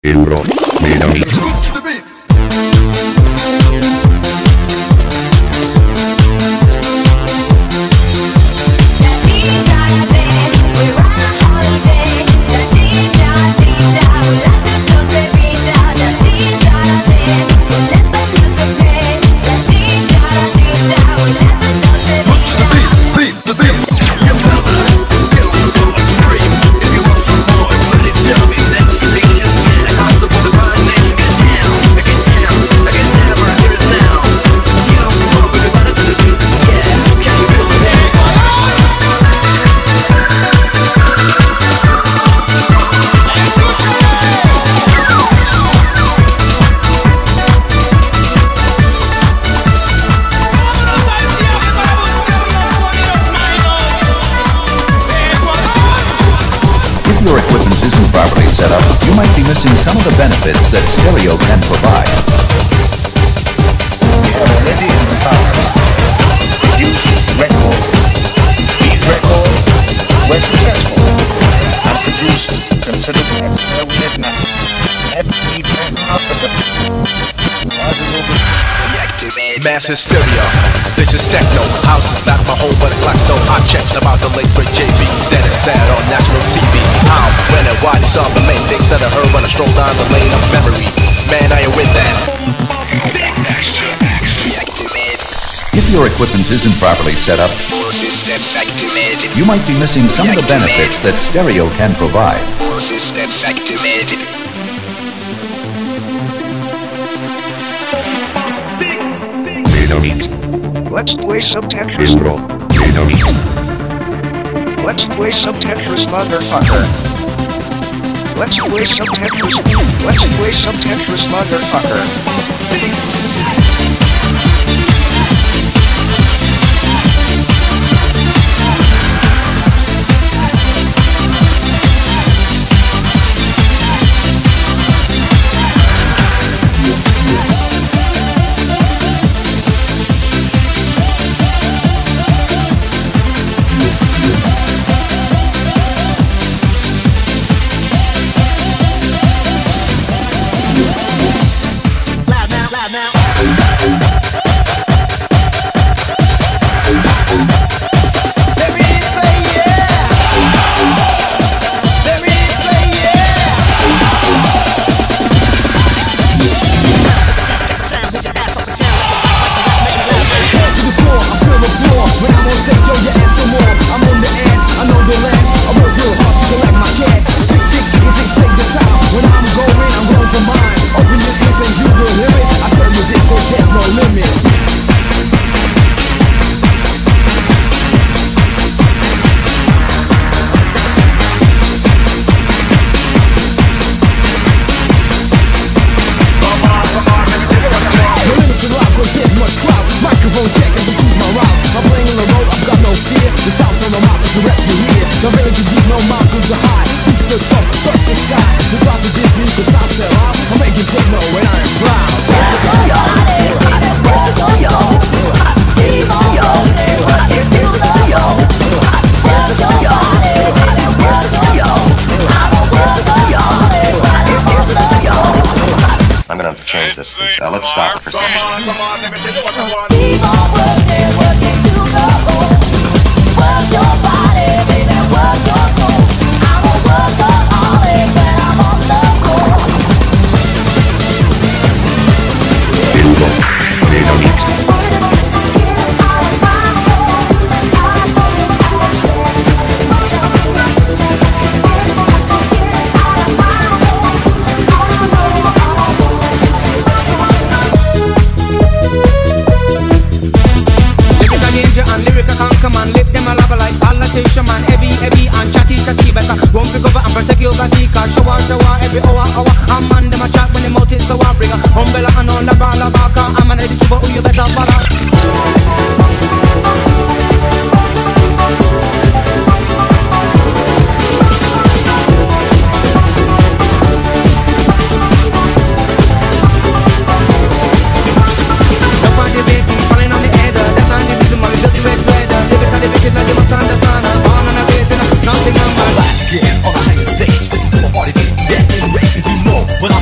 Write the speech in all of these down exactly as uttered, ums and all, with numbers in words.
Euro Media. Your equipment isn't properly set up, you might be missing some of the benefits that stereo can provide. We have already in the past produced records. These records were successful and produced considerable extra with nothing. Let's see after the Massive stereo, this is techno. House is not my home, but it clocks though. I checked about the late great J B's that is sad on national T V. How, when, and why? These are the main things that I heard when I stroll down the lane of memory. Man, I am with that. If your equipment isn't properly set up, you might be missing some of the benefits that stereo can provide. Let's play some Tetris. Euro Media. Let's play some Tetris, motherfucker. Let's play some Tetris. Let's play some Tetris, motherfucker. I'm gonna have to change this. Uh, let's stop it for a second. Keep on working, working to the bone. Work your body, baby, work your soul. I'm a workaholic when I'm on the floor. Euro Media. Come on, lift them a lava like politician man, heavy, heavy and chatty, chatty. Better run pick over and protect your body, cause shower, shower every hour, hour. I'm man, them a chat when the mouth is so I bring a umbrella and on la ba la ba, cause I'm an edit super, who you better follow. When I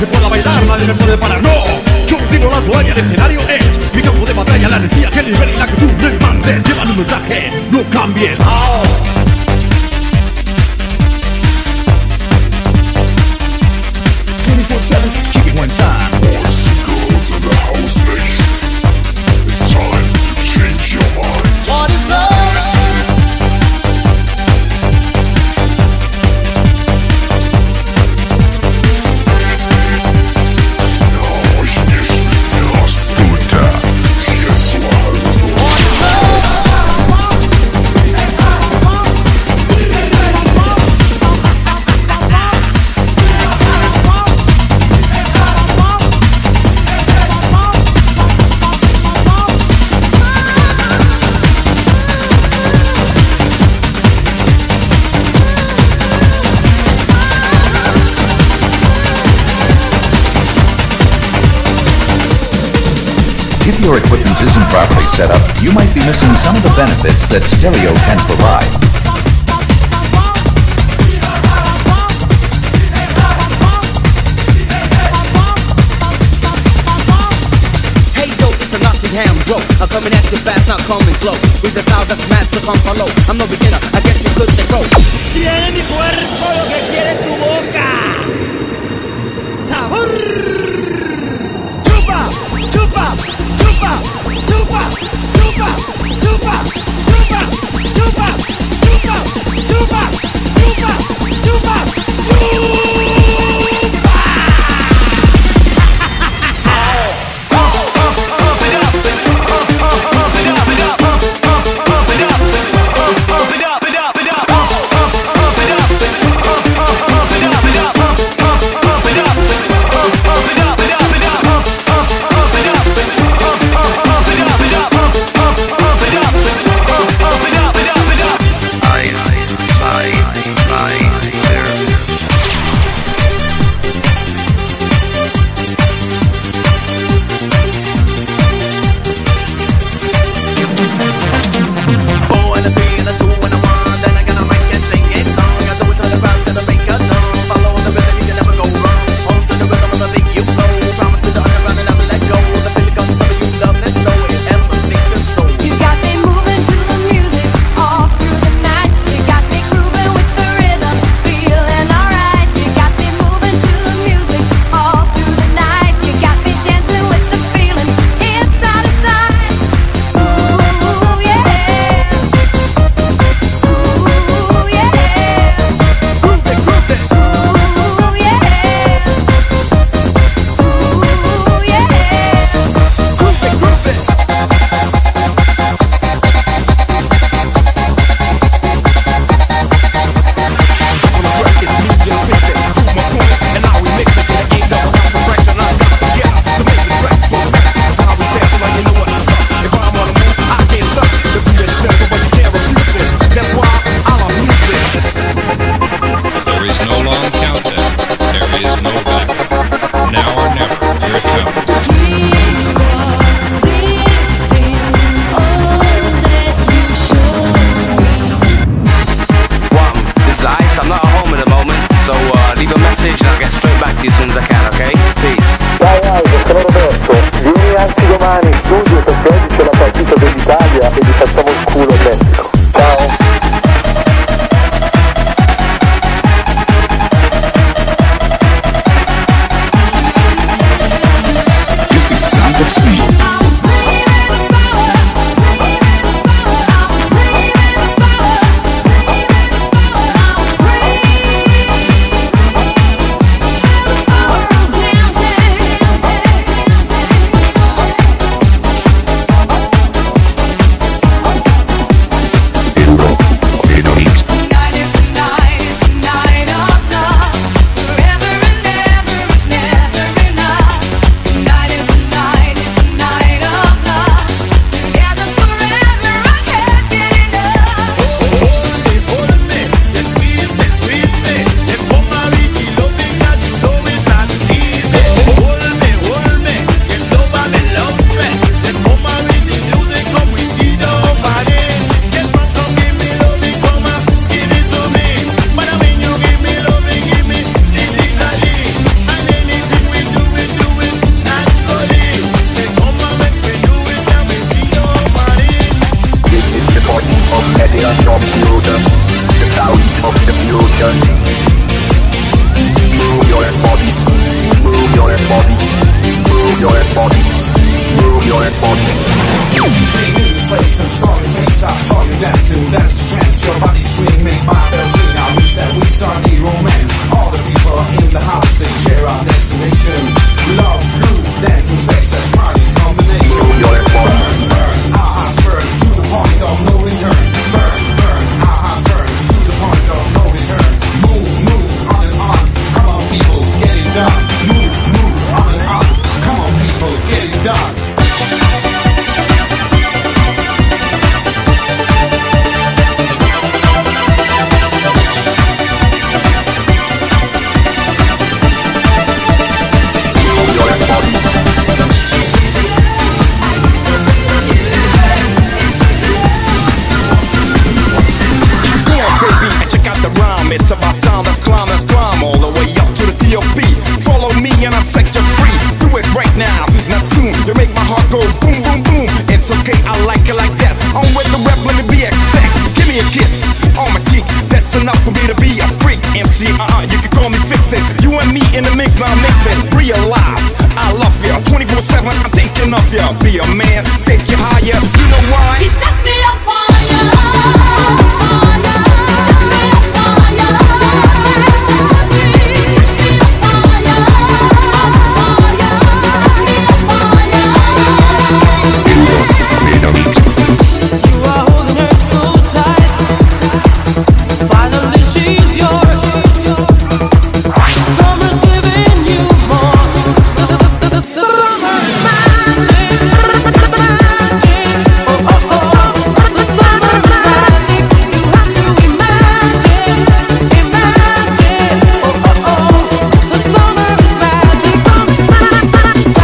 se pueda bailar, nadie me puede parar, no. Yo tiro la toalla, el escenario es mi campo de batalla, la energía que libera y la que tú me mandes. Llevan un mensaje, no cambies. Oh. twenty-four seven, kick it one time. Boys and girls in the house nation, it's time to change your mind. What is love? If your equipment isn't properly set up, you might be missing some of the benefits that stereo can provide. Hey yo, it's a Nottingham bro. I'm coming at you fast, not coming slow. With the sound that's mad to come follow. I'm no beginner, I guess you could say so. Tiene mi cuerpo lo que quiere tu boca. Sabor. Chupa, chupa, chupa, chupa, chupa, chupa, chupa, chupa, chupa, chupa, chupa, chupa, Pump it up. You and me in the mix, I'm mixing. Realize I love you. twenty-four seven, I'm thinking of you. Be a man, take you higher. You know why? He set me on fire, fire. Set me on fire, set me on fire, you are holding her so tight. Finally she's yours. Summer's giving you more. This is, this is, this is summer's magic. Magic. Oh, oh, oh. The summer's magic. You have to imagine. Imagine. Oh, oh, oh. The summer is magic. Summer magic.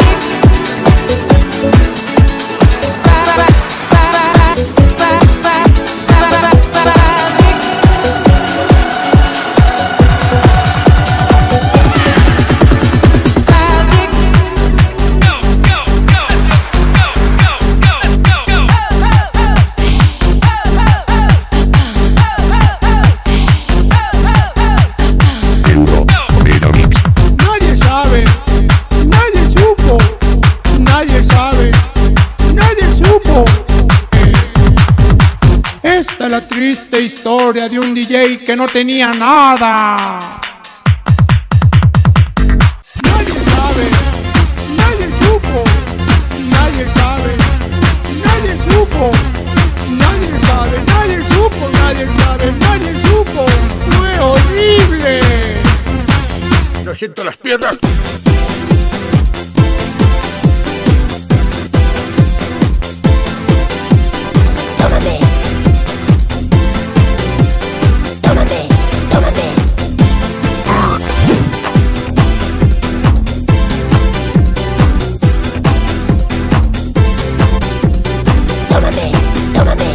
Nadie sabe, nadie supo, nadie sabe, nadie supo. Esta es la triste historia de un D J que no tenía nada. Nadie sabe, nadie supo, nadie sabe, nadie supo, nadie sabe, nadie supo, nadie sabe, nadie supo. Fue horrible. Yo siento las piernas. Tómame. Tómame, tómame. Ah. Tómame, tómame.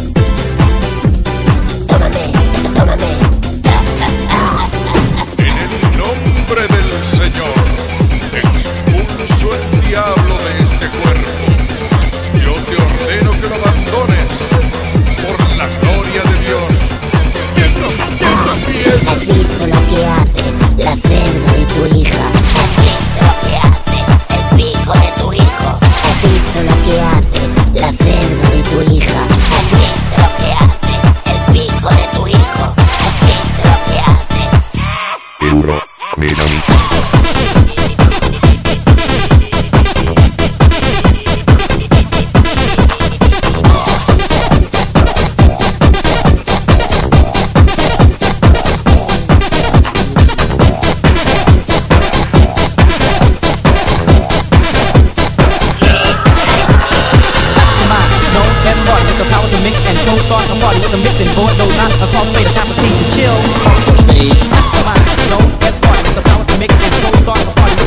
Tómame, tómame. En el nombre del Señor, expulso el diablo de este cuerpo. Yo te ordeno que lo abandones por la gloria de Dios. ¡Quieto, quieto, quieto! ¿Has visto lo que hace la frente de tu hija? ¿Has visto lo que hace el pico de tu hijo? ¿Has visto lo que hace la frente de tu hija? ¿Has visto lo que hace el pico de tu hijo? ¿Has visto lo que hace? Euro Million. No, that part with the power to mix and don't start a party with the mixing board. No, not a call play, the time to chill. No, that part with the power to mix and don't start a party with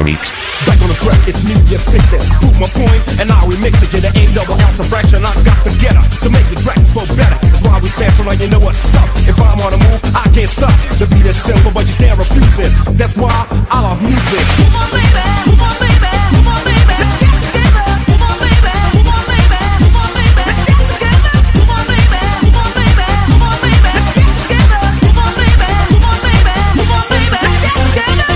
Back on the track, it's me, you fix it. Prove my point, and now we mix it. Yeah, there ain't double ounce of fraction. I got to get her to make the track flow better. That's why we sample, now you know what's up. If I'm on the move, I can't stop. The beat is simple, but you can't refuse it. That's why I love music. Move on, baby, move on, baby, move on, baby. Let's get together. Move on, baby, move on, baby, move on, baby. Let's get together. Move on, baby, move on, baby, move on, baby. Let's get together. Move on, baby, move on, baby, move on, baby. Let's get together.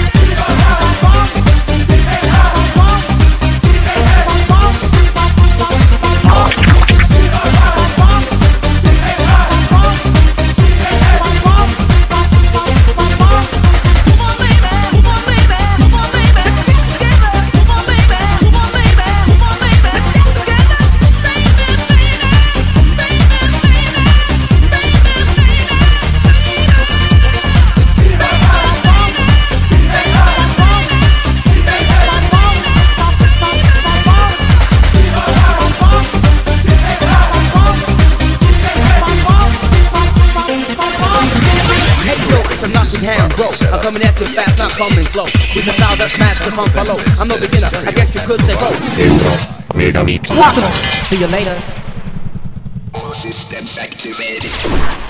I'm coming at you fast, not coming slow. With the style that smash the funk below. I'm no beginner, I guess you could say pro. See you later. All systems activated.